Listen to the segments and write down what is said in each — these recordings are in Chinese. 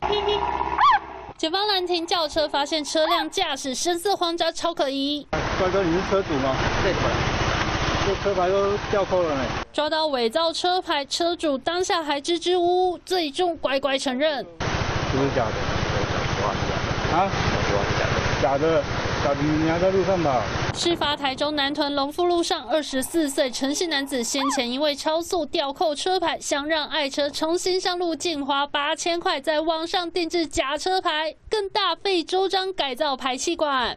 警方拦停轿车，发现车辆驾驶神色慌张，超可疑。 帅哥，你是车主吗？对的。这车牌都吊扣了呢。 抓到伪造车牌，车主当下还支支吾吾，最终乖乖承认。 是不是假的？啊？假的。假的，你还在路上跑。 事发台中南屯龙富路上，24岁陈姓男子先前因为超速吊扣车牌，想让爱车重新上路，竟花8000块在网上定制假车牌，更大费周章改造排气管。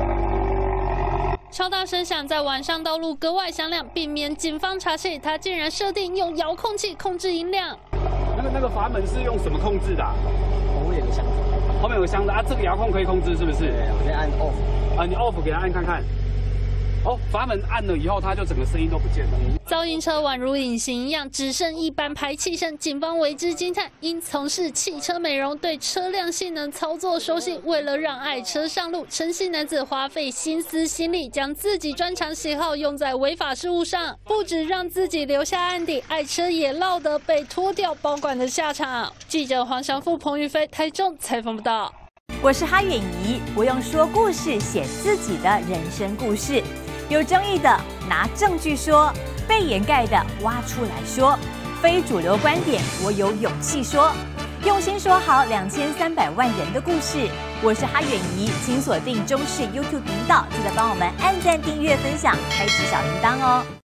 超大声响在晚上道路格外响亮，避免警方查窃，他竟然设定用遥控器控制音量。 那个阀门是用什么控制的？ 后面有个箱子， 后面有个箱子啊，这个遥控可以控制是不是？ 对，我先按 off。 啊，你 off 给他按看看。哦，阀门按了以后，它就整个声音都不见了。 噪音车宛如隐形一样，只剩一般排气声。警方为之惊叹，因从事汽车美容，对车辆性能操作熟悉。为了让爱车上路，陈姓男子花费心思心力，将自己专长喜好用在违法事务上，不止让自己留下案底，爱车也落得被脱掉保管的下场。记者黄祥富、彭宇飞，台中采访报道。 我是哈远怡，我用说故事写自己的人生故事。有争议的拿证据说，被掩盖的挖出来说，非主流观点我有勇气说，用心说好2300万人的故事。我是哈远怡，请锁定中视 YouTube 频道，记得帮我们按赞、订阅、分享，开启小铃铛哦。